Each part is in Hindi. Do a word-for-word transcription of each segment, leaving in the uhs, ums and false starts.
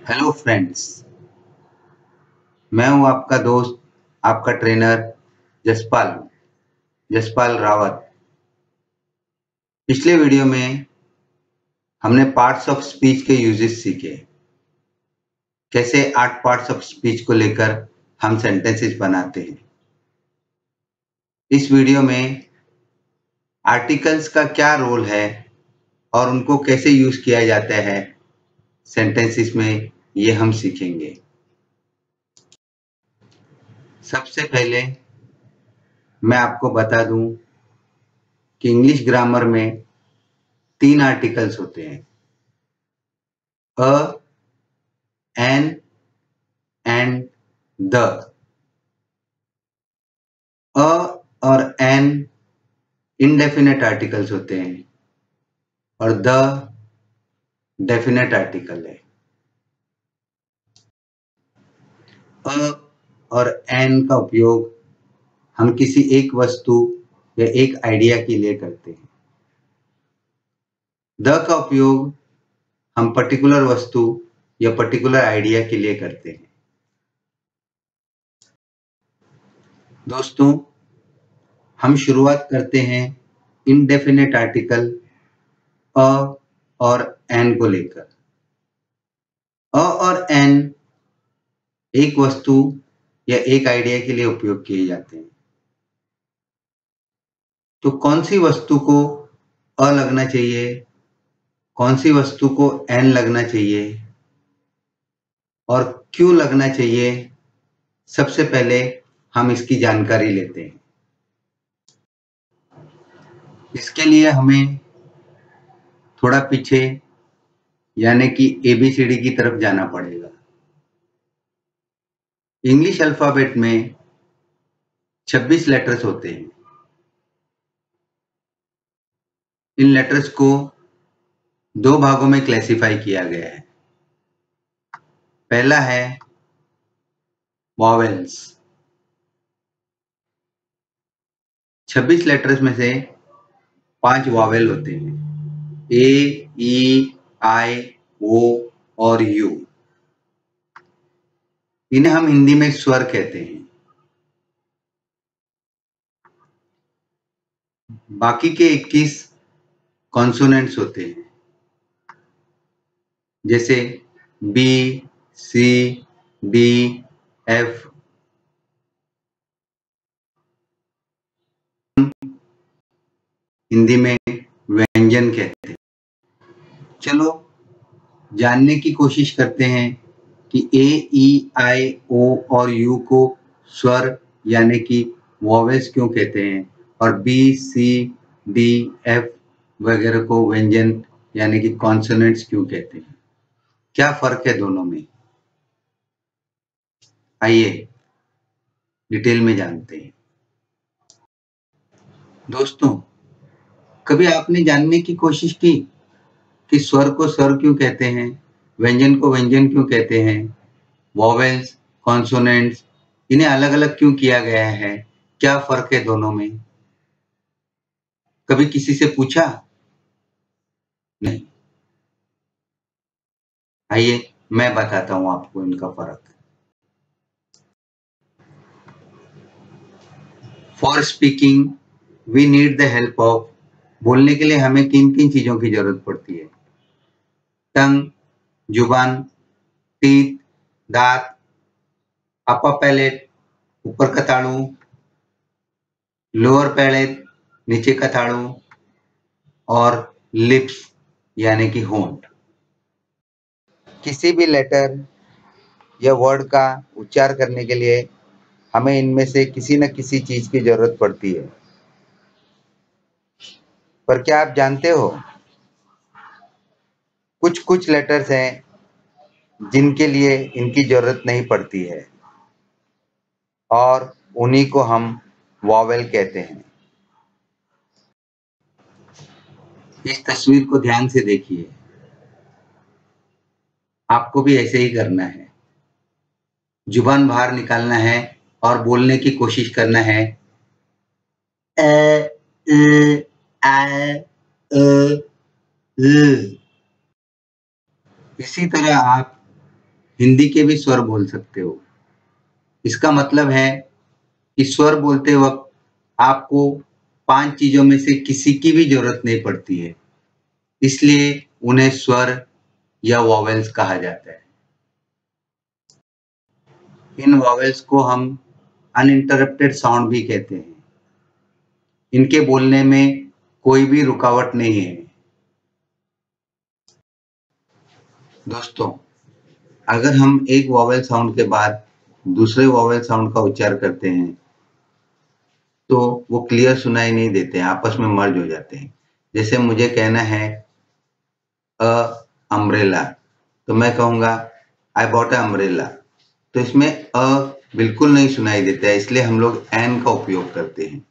हेलो फ्रेंड्स, मैं हूं आपका दोस्त, आपका ट्रेनर जसपाल जसपाल रावत। पिछले वीडियो में हमने पार्ट्स ऑफ स्पीच के यूजेस सीखे। कैसे आठ पार्ट्स ऑफ स्पीच को लेकर हम सेंटेंसेस बनाते हैं। इस वीडियो में आर्टिकल्स का क्या रोल है और उनको कैसे यूज किया जाता है सेंटेंसेस में, ये हम सीखेंगे। सबसे पहले मैं आपको बता दूं कि इंग्लिश ग्रामर में तीन आर्टिकल्स होते हैं, a, an and the. A और एन इनडेफिनेट आर्टिकल्स होते हैं और द डेफिनेट आर्टिकल है। अ और एन का उपयोग हम किसी एक वस्तु या एक आइडिया के लिए करते हैं। द का उपयोग हम पर्टिकुलर वस्तु या पर्टिकुलर आइडिया के लिए करते हैं। दोस्तों, हम शुरुआत करते हैं इनडेफिनेट आर्टिकल अ और एन को लेकर। अ और एन एक वस्तु या एक आइडिया के लिए उपयोग किए जाते हैं। तो कौन सी वस्तु को अ लगना चाहिए, कौन सी वस्तु को एन लगना चाहिए और क्यों लगना चाहिए, सबसे पहले हम इसकी जानकारी लेते हैं। इसके लिए हमें थोड़ा पीछे यानी कि एबीसीडी की तरफ जाना पड़ेगा। इंग्लिश अल्फाबेट में छब्बीस लेटर्स होते हैं। इन लेटर्स को दो भागों में क्लासिफाई किया गया है। पहला है वॉवेल्स। छब्बीस लेटर्स में से पांच वॉवेल होते हैं, ए, ई, आई, ओ और यू। इन्हें हम हिंदी में स्वर कहते हैं। बाकी के इक्कीस कॉन्सोनेंट्स होते हैं, जैसे b, c, d, f. Hindi में व्यंजन कहते हैं। चलो जानने की कोशिश करते हैं कि ए, ई, आई, ओ और यू को स्वर यानी कि वॉवेल्स क्यों कहते हैं और बी, सी, डी, एफ वगैरह को व्यंजन यानी कि कॉन्सोनेंट्स क्यों कहते हैं। क्या फर्क है दोनों में, आइए डिटेल में जानते हैं। दोस्तों, कभी आपने जानने की कोशिश की कि स्वर को स्वर क्यों कहते हैं, व्यंजन को व्यंजन क्यों कहते हैं, वॉवेल्स, कॉन्सोनेंट्स इन्हें अलग अलग क्यों किया गया है, क्या फर्क है दोनों में? कभी किसी से पूछा? नहीं। आइए मैं बताता हूं आपको इनका फर्क। For speaking we need the help of. बोलने के लिए हमें किन किन चीजों की जरूरत पड़ती है? टंग, जुबान, टीथ, दांत, अपर पैलेट, ऊपर का तालू, लोअर पैलेट, नीचे का तालू और लिप्स यानी कि होंठ। किसी भी लेटर या वर्ड का उच्चार करने के लिए हमें इनमें से किसी न किसी चीज की जरूरत पड़ती है। पर क्या आप जानते हो, कुछ कुछ लेटर्स हैं जिनके लिए इनकी जरूरत नहीं पड़ती है और उन्हीं को हम वॉवेल कहते हैं। इस तस्वीर को ध्यान से देखिए, आपको भी ऐसे ही करना है। जुबान बाहर निकालना है और बोलने की कोशिश करना है। ए, ए, आ, अ, ल। इसी तरह आप हिंदी के भी स्वर बोल सकते हो। इसका मतलब है कि स्वर बोलते वक्त आपको पांच चीजों में से किसी की भी जरूरत नहीं पड़ती है, इसलिए उन्हें स्वर या वॉवेल्स कहा जाता है। इन वॉवेल्स को हम अनइंटरप्टेड साउंड भी कहते हैं। इनके बोलने में कोई भी रुकावट नहीं है। दोस्तों, अगर हम एक वॉवेल साउंड के बाद दूसरे वॉवेल साउंड का उच्चार करते हैं तो वो क्लियर सुनाई नहीं देते हैं, आपस में मर्ज हो जाते हैं। जैसे मुझे कहना है अ अम्ब्रेला, तो मैं कहूंगा आई बॉट अ अम्ब्रेला, तो इसमें अ बिल्कुल नहीं सुनाई देता है, इसलिए हम लोग एन का उपयोग करते हैं।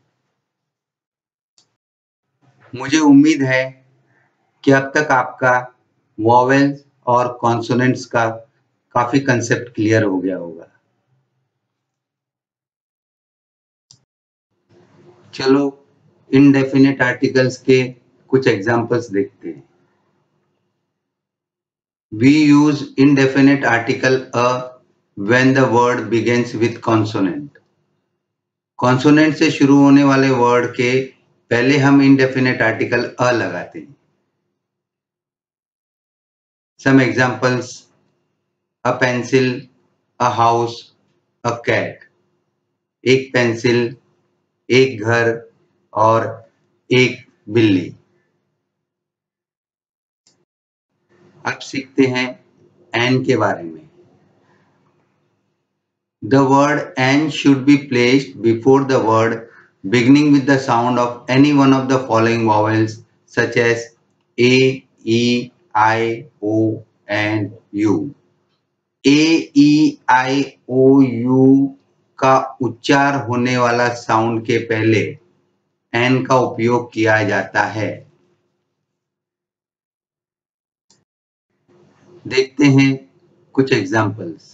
मुझे उम्मीद है कि अब तक आपका वॉवेल्स और कॉन्सोनेंट्स का काफी कंसेप्ट क्लियर हो गया होगा। चलो इनडेफिनेट आर्टिकल्स के कुछ एग्जांपल्स देखते हैं। We use indefinite article a when the word begins with consonant. Consonant से शुरू होने वाले वर्ड के पहले हम indefinite article a लगाते हैं। Some examples: a pencil, a house, a cat. एक पेंसिल, एक घर और एक बिल्ली। अब सीखते हैं एन के बारे में। The word and should be placed before the word beginning with the sound of any one of the following vowels such as A, E, I, O and U. A, E, I, O, U का उच्चार होने वाला साउंड के पहले एन का उपयोग किया जाता है। देखते हैं कुछ examples.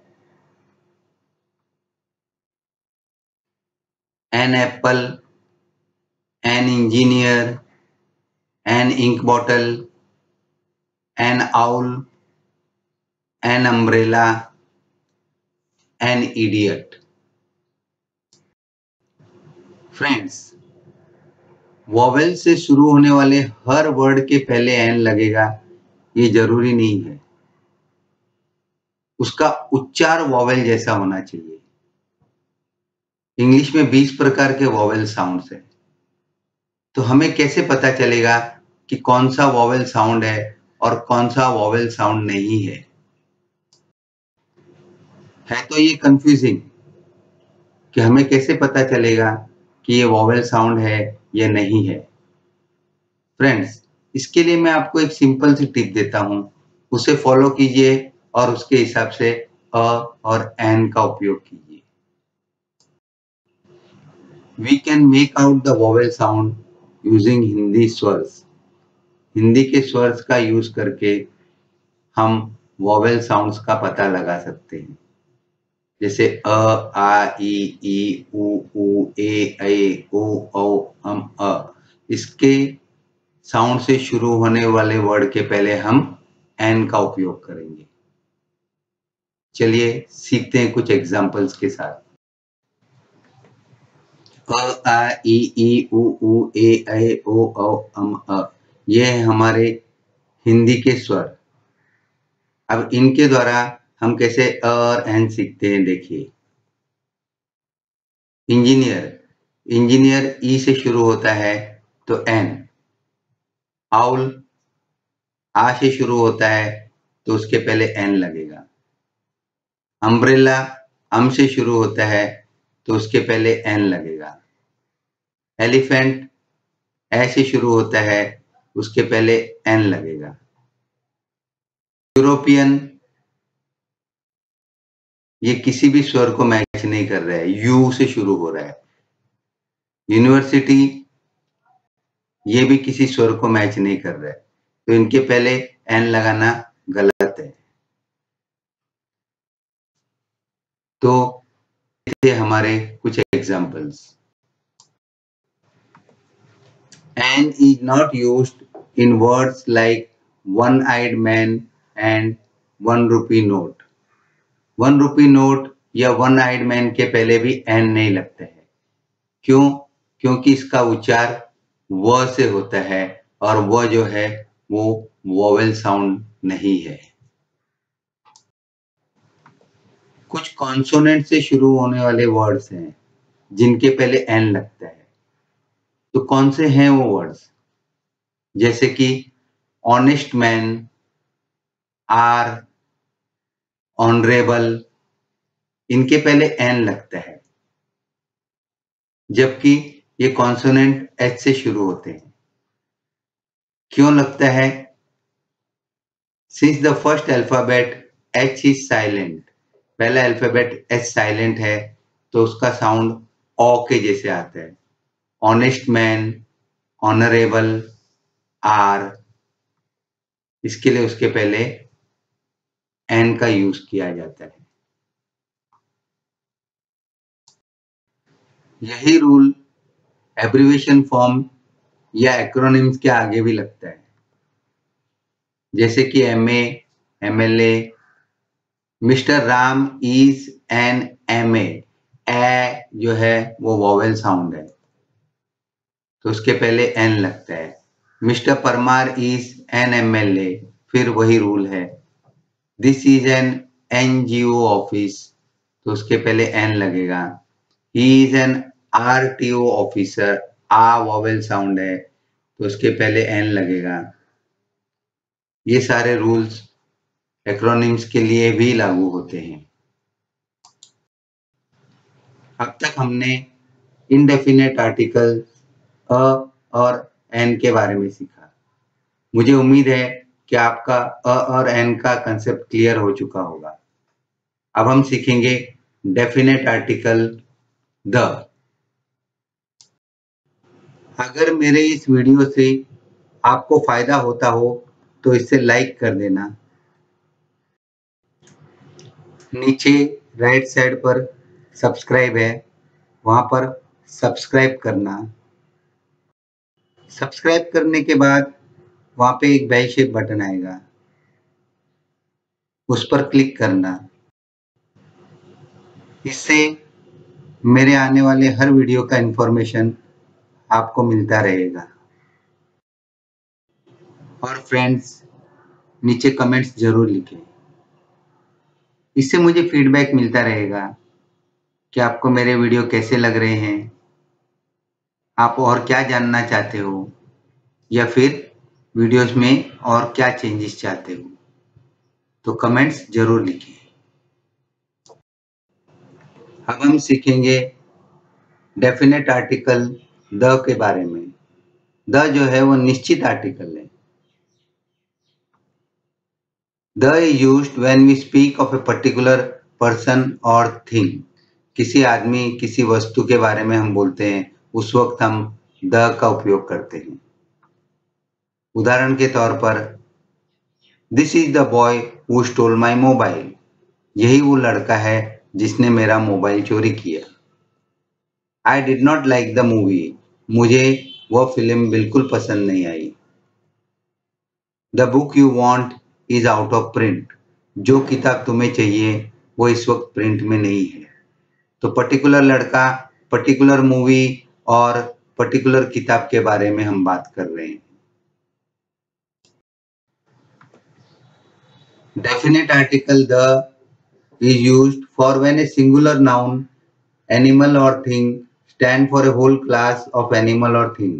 An apple, an engineer, an ink bottle, an owl, an umbrella, an idiot. Friends, vowel से शुरू होने वाले हर वर्ड के पहले एन लगेगा ये जरूरी नहीं है, उसका उच्चार वॉवेल जैसा होना चाहिए। इंग्लिश में बीस प्रकार के वॉवेल साउंड्स हैं, तो हमें कैसे पता चलेगा कि कौन सा वॉवेल साउंड है और कौन सा वॉवेल साउंड नहीं है? है तो ये कंफ्यूजिंग कि हमें कैसे पता चलेगा कि ये वॉवेल साउंड है या नहीं है। फ्रेंड्स, इसके लिए मैं आपको एक सिंपल सी टिप देता हूं, उसे फॉलो कीजिए और उसके हिसाब से अ और एन का उपयोग कीजिए। We can make out the vowel sound using Hindi स्वर्स। हिंदी के स्वर्स का यूज करके हम वॉवेल साउंड्स का पता लगा सकते हैं, जैसे अ, आ, ई, ई, उ, ऊ, ए, ऐ, ओ, औ, अम, अ। इसके साउंड से शुरू होने वाले वर्ड के पहले हम एन का उपयोग करेंगे। चलिए सीखते हैं कुछ एग्जांपल्स के साथ। अ, आ, ई, ई, उ, ऊ, ए, ऐ, ओ, औ, अम, अ। ये है हमारे हिंदी के स्वर। अब इनके द्वारा हम कैसे अ और एन सीखते हैं, देखिए। इंजीनियर, इंजीनियर ई से शुरू होता है तो एन। आउल आ से शुरू होता है तो उसके पहले एन लगेगा। अम्ब्रेला अम से शुरू होता है तो उसके पहले एन लगेगा। एलिफेंट ए से शुरू होता है, उसके पहले एन लगेगा। यूरोपियन, ये किसी भी स्वर को मैच नहीं कर रहा है, यू से शुरू हो रहा है। यूनिवर्सिटी, ये भी किसी स्वर को मैच नहीं कर रहा है, तो इनके पहले एन लगाना गलत है। तो ये हमारे कुछ examples. N is not used in words like one-eyed man and one rupee note. One rupee note या वन आइड मैन के पहले भी एन नहीं लगता है। क्यों? क्योंकि इसका उच्चार व से होता है और व जो है वो वोवेल साउंड नहीं है। कुछ कॉन्सोनेंट से शुरू होने वाले वर्ड्स हैं जिनके पहले एन लगता है। तो कौन से हैं वो वर्ड्स? जैसे कि ऑनेस्ट मैन, आर, ऑनरेबल, इनके पहले एन लगता है, जबकि ये कॉन्सोनेंट एच से शुरू होते हैं। क्यों लगता है? Since the first alphabet h is silent, पहला अल्फाबेट एच साइलेंट है तो उसका साउंड ओ के जैसे आता है। ऑनेस्ट मैन, ऑनरेबल, आर, इसके लिए उसके पहले एन का यूज किया जाता है। यही रूल एब्रिविएशन फॉर्म या एक्रोनिम्स के आगे भी लगता है, जैसे कि M A, M L A, mister Ram is an M A, a जो है वो वोवेल साउंड है तो उसके पहले एन लगता है। Mister Parmar is an M L A, फिर वही रूल है। This is an N G O office, तो उसके पहले एन लगेगा। He is an R T O officer, a vowel sound है तो उसके पहले एन लगेगा। ये सारे रूल्स एक्रोनिम्स के लिए भी लागू होते हैं। अब तक हमने इनडेफिनेट आर्टिकल अ और एन के बारे में सीखा। मुझे उम्मीद है कि आपका अ और एन का कंसेप्ट क्लियर हो चुका होगा। अब हम सीखेंगे डेफिनेट आर्टिकल द। अगर मेरे इस वीडियो से आपको फायदा होता हो तो इसे लाइक कर देना। नीचे राइट साइड पर सब्सक्राइब है, वहां पर सब्सक्राइब करना। सब्सक्राइब करने के बाद वहां पे एक बेल शेप बटन आएगा, उस पर क्लिक करना। इससे मेरे आने वाले हर वीडियो का इंफॉर्मेशन आपको मिलता रहेगा। और फ्रेंड्स, नीचे कमेंट्स जरूर लिखें, इससे मुझे फीडबैक मिलता रहेगा कि आपको मेरे वीडियो कैसे लग रहे हैं, आप और क्या जानना चाहते हो, या फिर वीडियोस में और क्या चेंजेस चाहते हो। तो कमेंट्स जरूर लिखें। अब हम सीखेंगे डेफिनेट आर्टिकल द के बारे में। द जो है वो निश्चित आर्टिकल है। The is used when we speak of a particular person और थिंग। किसी आदमी, किसी वस्तु के बारे में हम बोलते हैं, उस वक्त हम द का उपयोग करते हैं। उदाहरण के तौर पर, this is the boy who stole my mobile. यही वो लड़का है जिसने मेरा मोबाइल चोरी किया। I did not like the movie. मुझे वह फिल्म बिल्कुल पसंद नहीं आई। The book you want is out of print. जो किताब तुम्हें चाहिए वो इस वक्त प्रिंट में नहीं है। तो पर्टिकुलर लड़का, पर्टिकुलर मूवी और पर्टिकुलर किताब के बारे में हम बात कर रहे हैं। Definite article the is used for when a singular noun, animal or thing stand for a whole class of animal or thing।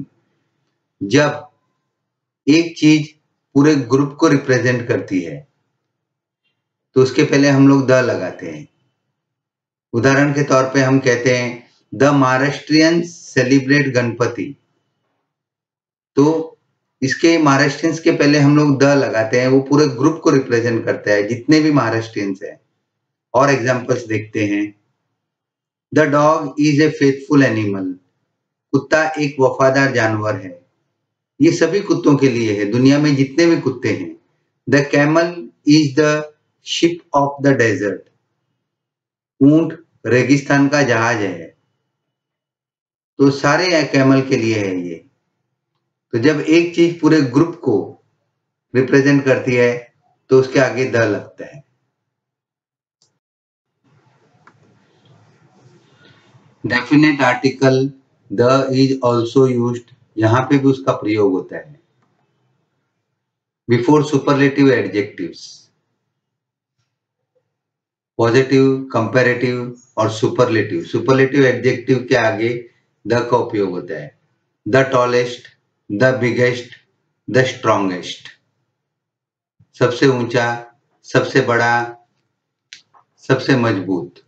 जब एक चीज पूरे ग्रुप को रिप्रेजेंट करती है तो उसके पहले हम लोग द लगाते हैं। उदाहरण के तौर पे हम कहते हैं द महाराष्ट्रियंस सेलिब्रेट गणपति। तो इसके महाराष्ट्रियंस के पहले हम लोग द लगाते हैं, वो पूरे ग्रुप को रिप्रेजेंट करता है, जितने भी महाराष्ट्रियंस हैं। और एग्जांपल्स देखते हैं। The dog is a faithful animal. कुत्ता एक वफादार जानवर है। ये सभी कुत्तों के लिए है, दुनिया में जितने भी कुत्ते हैं। The camel is the ship of the desert. ऊंट रेगिस्तान का जहाज है। तो सारे कैमल के लिए है ये। तो जब एक चीज पूरे ग्रुप को रिप्रेजेंट करती है तो उसके आगे द लगता है। Definite article the is also used, यहाँ पे भी उसका प्रयोग होता है before superlative adjectives. Positive, comparative और सुपरलेटिव। सुपरलेटिव एडजेक्टिव के आगे द का उपयोग होता है। The tallest, the biggest, the strongest. सबसे ऊंचा, सबसे बड़ा, सबसे मजबूत।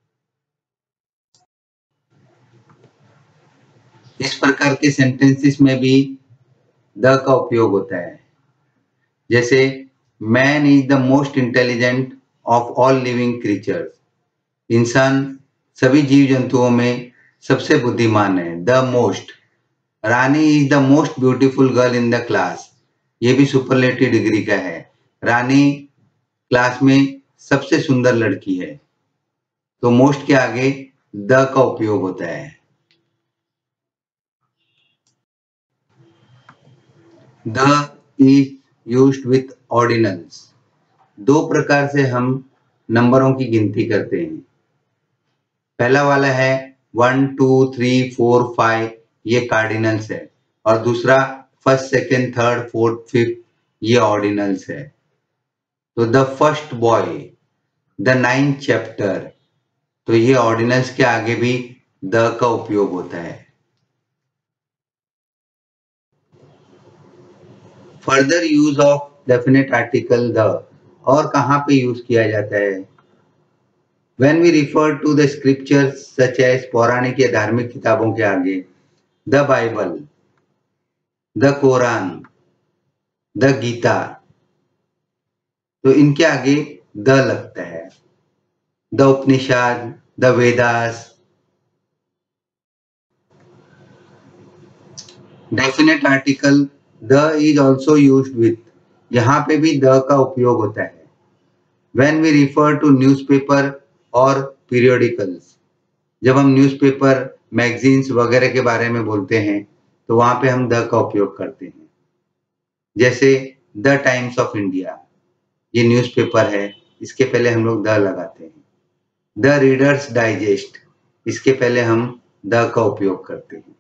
इस प्रकार के सेंटेंसेस में भी द का उपयोग होता है। जैसे man is the most intelligent of all living creatures. इंसान सभी जीव जंतुओं में सबसे बुद्धिमान है। The most. Rani is the most beautiful girl in the class. ये भी सुपरलेटिव डिग्री का है। रानी क्लास में सबसे सुंदर लड़की है। तो मोस्ट के आगे द का उपयोग होता है। The is used with ordinals. दो प्रकार से हम नंबरों की गिनती करते हैं। पहला वाला है one two three four five, ये कार्डिनल्स है। और दूसरा first, second, third, fourth, fifth, ये ऑर्डिनल्स है। तो the first boy, the ninth chapter, तो ये ऑर्डिनल्स के आगे भी द का उपयोग होता है। Further use of definite article the, और कहाँ पे यूज किया जाता है? When we refer to the scriptures such as पौराणिक या धार्मिक किताबों के आगे the Bible, the Quran, the Gita, तो इनके आगे द लगता है। The Upanishad, the Vedas. Definite article the is also used with, यहाँ पे भी द का उपयोग होता है। When we refer to newspaper और periodicals, जब हम न्यूज़पेपर, मैगजीन्स वगैरह के बारे में बोलते हैं तो वहां पे हम द का उपयोग करते हैं। जैसे द टाइम्स ऑफ इंडिया, ये न्यूज़पेपर है, इसके पहले हम लोग द लगाते हैं। द रीडर्स डाइजेस्ट, इसके पहले हम द का उपयोग करते हैं।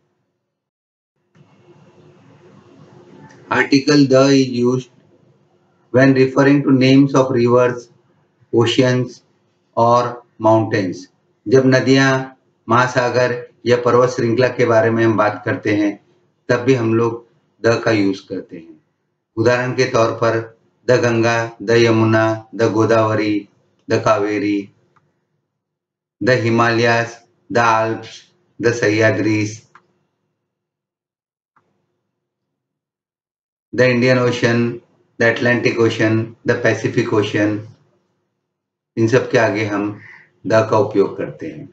Article the is used when referring to names of rivers, oceans और माउंटेन्स। जब नदियां, महासागर या पर्वत श्रृंखला के बारे में हम बात करते हैं तब भी हम लोग द का यूज करते हैं। उदाहरण के तौर पर the Ganga, the Yamuna, the Godavari, the Kaveri, the Himalayas, the Alps, the Sahyadris, the Indian Ocean, the Atlantic Ocean, the Pacific Ocean, इन सब के आगे हम द का उपयोग करते हैं।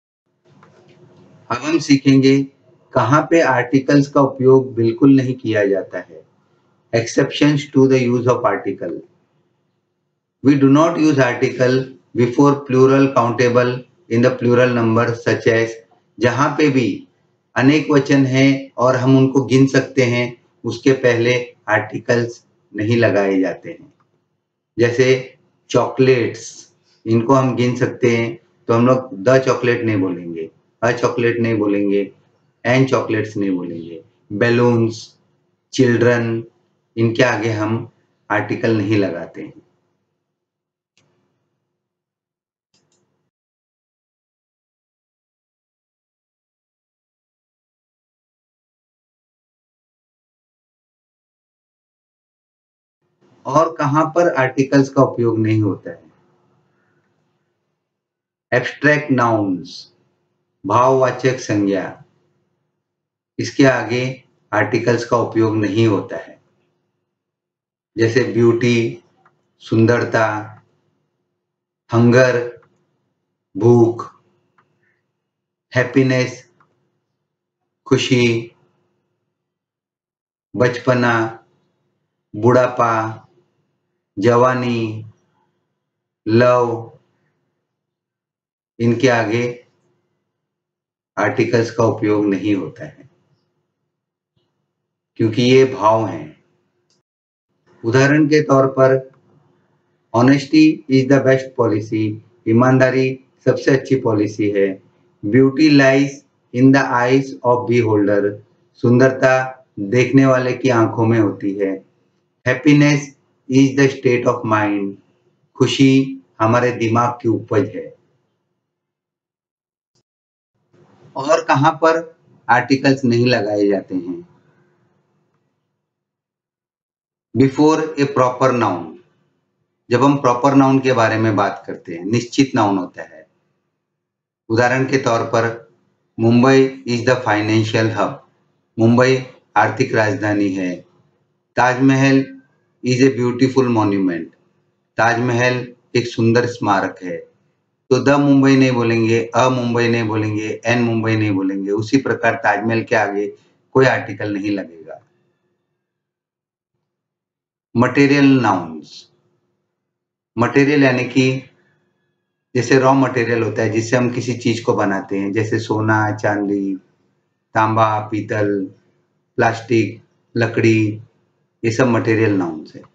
अब हम सीखेंगे कहाँ पे आर्टिकल्स का उपयोग बिल्कुल नहीं किया जाता है। Exceptions to the use of article. We do not use article before plural countable in the plural number such as, जहाँ पे भी अनेक वचन है और हम उनको गिन सकते हैं उसके पहले आर्टिकल्स नहीं लगाए जाते हैं। जैसे चॉकलेट्स, इनको हम गिन सकते हैं तो हम लोग द चॉकलेट नहीं बोलेंगे, अ चॉकलेट नहीं बोलेंगे, एन चॉकलेट्स नहीं बोलेंगे। बैलून्स, चिल्ड्रन, इनके आगे हम आर्टिकल नहीं लगाते हैं। और कहां पर आर्टिकल्स का उपयोग नहीं होता है? एब्स्ट्रैक्ट नाउन्स, भाववाचक संज्ञा, इसके आगे आर्टिकल्स का उपयोग नहीं होता है। जैसे ब्यूटी, सुंदरता, हंगर, भूख, हैप्पीनेस, खुशी, बचपना, बुढ़ापा, जवानी, लव, इनके आगे आर्टिकल्स का उपयोग नहीं होता है क्योंकि ये भाव हैं। उदाहरण के तौर पर honesty is the best policy, ईमानदारी सबसे अच्छी पॉलिसी है। Beauty lies in the eyes of beholder, सुंदरता देखने वाले की आंखों में होती है। Happiness is the state of mind, खुशी हमारे दिमाग की उपज है। और कहां पर आर्टिकल्स नहीं लगाए जाते हैं? बिफोर ए प्रॉपर नाउन, जब हम प्रॉपर नाउन के बारे में बात करते हैं, निश्चित नाउन होता है। उदाहरण के तौर पर Mumbai is the financial hub, Mumbai आर्थिक राजधानी है। Taj Mahal is a beautiful monument, Taj Mahal एक सुंदर स्मारक है। तो द मुंबई नहीं बोलेंगे, अ मुंबई नहीं बोलेंगे, एन मुंबई नहीं बोलेंगे। उसी प्रकार ताजमहल के आगे कोई आर्टिकल नहीं लगेगा। मटेरियल नाउन्स, मटेरियल यानी कि जैसे रॉ मटेरियल होता है जिससे हम किसी चीज को बनाते हैं, जैसे सोना, चांदी, तांबा, पीतल, प्लास्टिक, लकड़ी, ये सब मटेरियल नाउन्स है।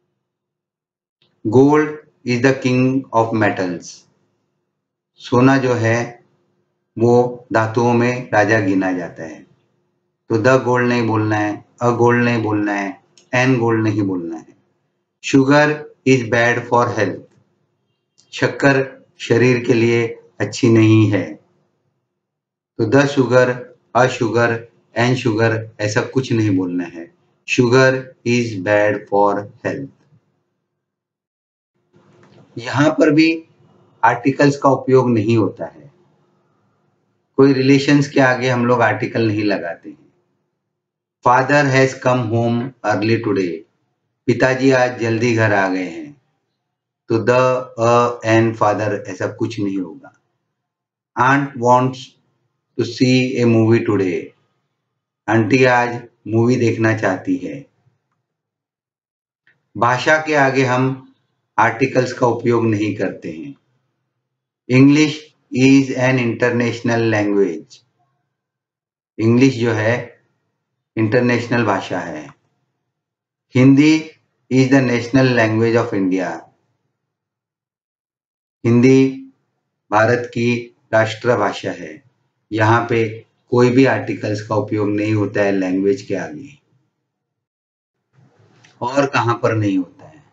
Gold is the king of metals, सोना जो है वो धातुओं में राजा गिना जाता है। तो द गोल्ड नहीं बोलना है, अ गोल्ड नहीं बोलना है, एन गोल्ड नहीं बोलना है। Sugar is bad for health, शक्कर शरीर के लिए अच्छी नहीं है। तो the sugar, a sugar, an sugar ऐसा कुछ नहीं बोलना है। Sugar is bad for health. यहां पर भी आर्टिकल्स का उपयोग नहीं होता है। कोई रिलेशंस के आगे हम लोग आर्टिकल नहीं लगाते हैं। Father has come home early today, पिताजी आज जल्दी घर आ गए हैं। तो द, अ, एन, फादर ऐसा कुछ नहीं होगा। Aunt wants to see a movie today, aunty आज मूवी देखना चाहती है। भाषा के आगे हम आर्टिकल्स का उपयोग नहीं करते हैं। English is an international language, English जो है इंटरनेशनल भाषा है। Hindi is the national language of India, Hindi Bharat की राष्ट्रभाषा है। यहाँ पे कोई भी आर्टिकल्स का उपयोग नहीं होता है लैंग्वेज के आगे। और कहां पर नहीं होता है?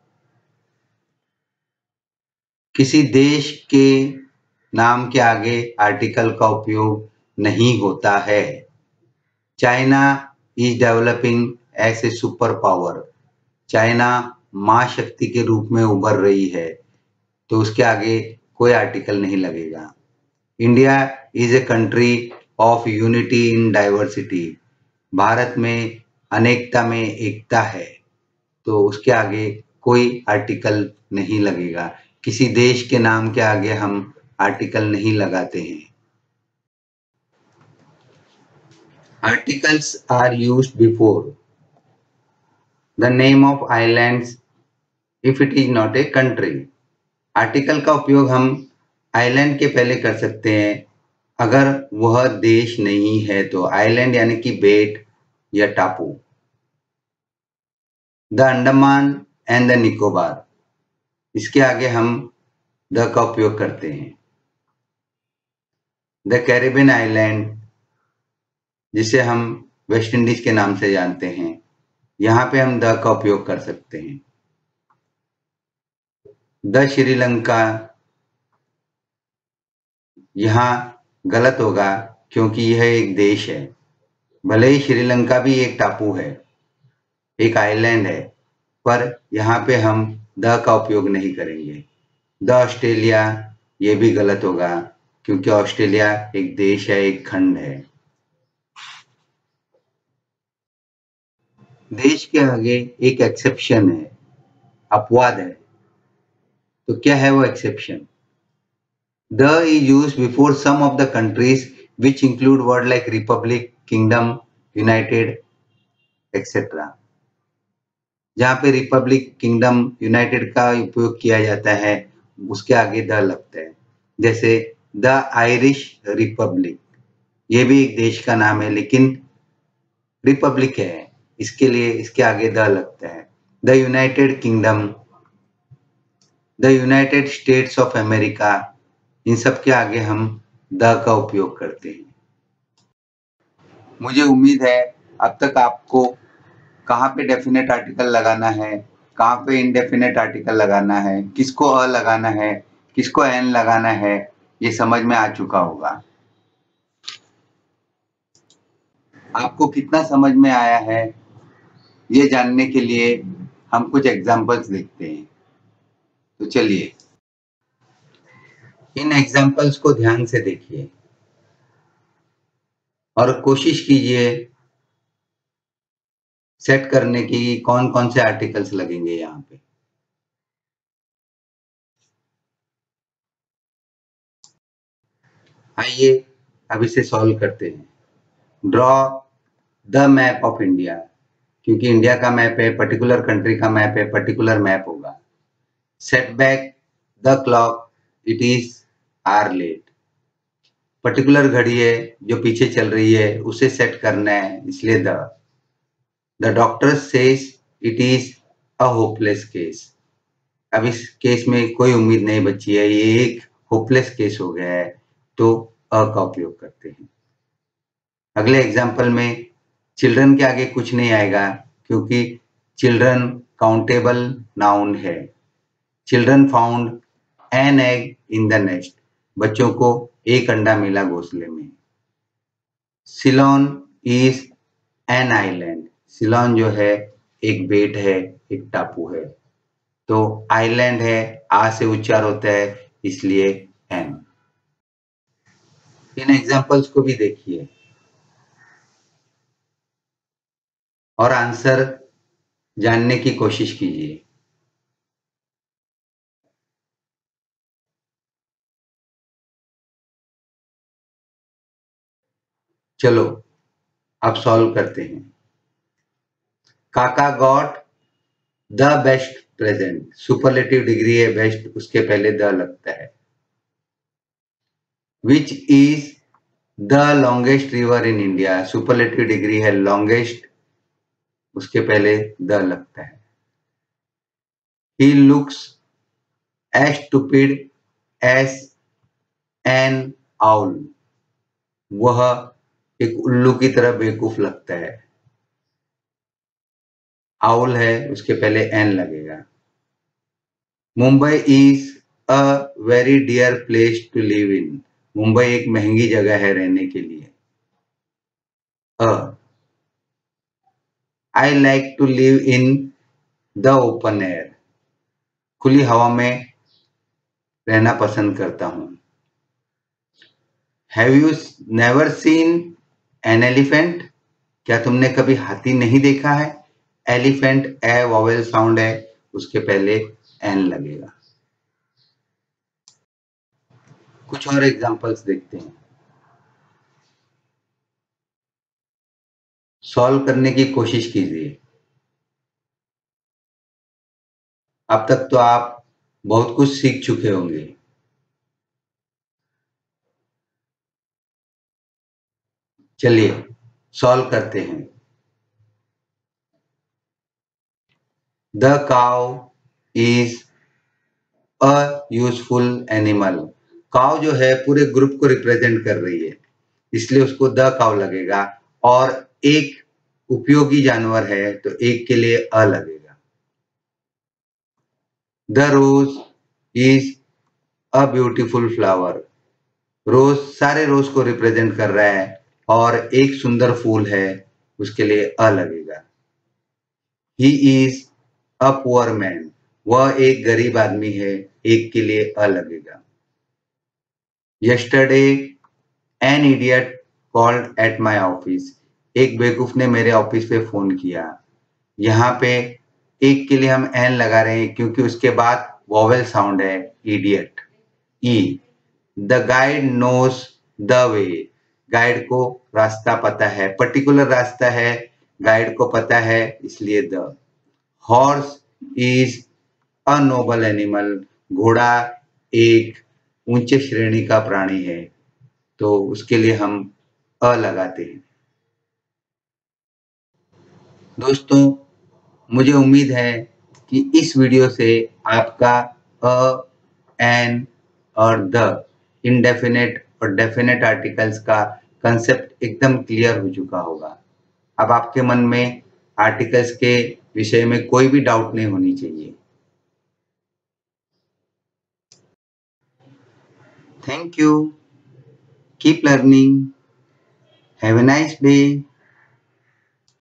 किसी देश के नाम के आगे आर्टिकल का उपयोग नहीं होता है। China is developing as a super power, China महाशक्ति के रूप में उभर रही है। तो उसके आगे कोई आर्टिकल नहीं लगेगा। India is a country of unity in diversity, Bharat में अनेकता में एकता है। तो उसके आगे कोई आर्टिकल नहीं लगेगा। किसी देश के नाम के आगे हम आर्टिकल नहीं लगाते हैं। Articles are used before the name of islands if it is not a country, article का उपयोग हम आइलैंड के पहले कर सकते हैं अगर वह देश नहीं है तो। आइलैंड यानी कि बेट या टापू। The Andaman and the Nicobar, इसके आगे हम द का उपयोग करते हैं। द कैरिबियन आइलैंड, जिसे हम वेस्ट इंडीज के नाम से जानते हैं, यहां पे हम द का उपयोग कर सकते हैं। द श्रीलंका, यहां गलत होगा क्योंकि यह एक देश है। भले ही श्रीलंका भी एक टापू है, एक आइलैंड है, पर यहाँ पे हम द का उपयोग नहीं करेंगे। द ऑस्ट्रेलिया, ये भी गलत होगा क्योंकि ऑस्ट्रेलिया एक देश है, एक खंड है। देश के आगे एक एक्सेप्शन है, अपवाद है। तो क्या है वो exception? The is used before some of the countries which include word like republic, kingdom, united, et cetera. जहां पे रिपब्लिक, किंगडम, यूनाइटेड का उपयोग किया जाता है उसके आगे द लगता है। जैसे द आयरिश रिपब्लिक, ये भी एक देश का नाम है लेकिन रिपब्लिक है, इसके लिए इसके आगे द लगता है। The United Kingdom, the United States of America, इन सब के आगे हम द का उपयोग करते हैं। मुझे उम्मीद है अब तक आपको कहाँ पे डेफिनेट आर्टिकल लगाना है, कहाँ पे इनडेफिनेट आर्टिकल लगाना है, किसको अ लगाना है, किसको एन लगाना है, ये समझ में आ चुका होगा। आपको कितना समझ में आया है, ये जानने के लिए हम कुछ एग्जाम्पल्स देखते हैं। तो चलिए इन एग्जाम्पल्स को ध्यान से देखिए और कोशिश कीजिए सेट करने की कौन कौन से आर्टिकल्स लगेंगे यहाँ पे। आइए अब इसे सॉल्व करते हैं। Draw the map of India, क्योंकि इंडिया का मैप है, पर्टिकुलर कंट्री का मैप है, पर्टिकुलर मैप होगा। Set back the clock, it is are late. Particular घड़ी है जो पीछे चल रही है, उसे सेट करना है, इसलिए the. The doctor says it is a hopeless case. अब इस केस में कोई उम्मीद नहीं बची है, ये एक होपलेस केस हो गया है, तो अ का उपयोग करते हैं। अगले एग्जाम्पल में चिल्ड्रन के आगे कुछ नहीं आएगा, क्योंकि चिल्ड्रन काउंटेबल नाउन है। Children found an egg in the nest, बच्चों को एक अंडा मिला घोंसले में। Ceylon is an island, Ceylon जो है एक बेट है, एक टापू है, तो आइलैंड है, आ से उच्चार होता है, इसलिए एन। इन एग्जाम्पल्स को भी देखिए और आंसर जानने की कोशिश कीजिए। चलो अब सॉल्व करते हैं। Kaka got the best present, superlative degree है बेस्ट, उसके पहले द लगता है। Which is the longest river in India, superlative degree है लॉन्गेस्ट, उसके पहले द लगता है। He looks as stupid as an owl, वह एक उल्लू की तरह बेवकूफ लगता है। आउल है, उसके पहले एन लगेगा। Mumbai is a very dear place to live in, Mumbai एक महंगी जगह है रहने के लिए। A I like to live in the open air, खुली हवा में रहना पसंद करता हूं। Have you never seen an elephant, क्या तुमने कभी हाथी नहीं देखा है? एलिफेंट ए वॉवेल साउंड है, उसके पहले एन लगेगा। कुछ और एग्जांपल्स देखते हैं। सॉल्व करने की कोशिश कीजिए। अब तक तो आप बहुत कुछ सीख चुके होंगे। चलिए सॉल्व करते हैं। The cow is a useful animal, cow जो है पूरे ग्रुप को रिप्रेजेंट कर रही है, इसलिए उसको द काउ लगेगा, और एक उपयोगी जानवर है तो एक के लिए अ लगेगा। The rose is a beautiful flower, rose सारे रोज को रिप्रेजेंट कर रहा है और एक सुंदर फूल है, उसके लिए अ लगेगा। He is a poor man, वह एक गरीब आदमी है, एक के लिए अ लगेगा। Yesterday an idiot called at my office, एक बेवकूफ ने मेरे ऑफिस पे फोन किया। यहाँ पे एक के लिए हम एन लगा रहे हैं क्योंकि उसके बाद वॉवेल साउंड है इडियट, ई। The guide knows the way, guide को रास्ता पता है, पर्टिकुलर रास्ता है, गाइड को पता है, इसलिए the. Horse is a noble animal, घोड़ा एक ऊंचे श्रेणी का प्राणी है, तो उसके लिए हम अ लगाते हैं। दोस्तों मुझे उम्मीद है कि इस वीडियो से आपका अ, एन और द इनडेफिनेट और डेफिनेट आर्टिकल्स का कंसेप्ट एकदम क्लियर हो चुका होगा। अब आपके मन में आर्टिकल्स के विषय में कोई भी डाउट नहीं होनी चाहिए। Thank you. Keep learning. Have a nice day.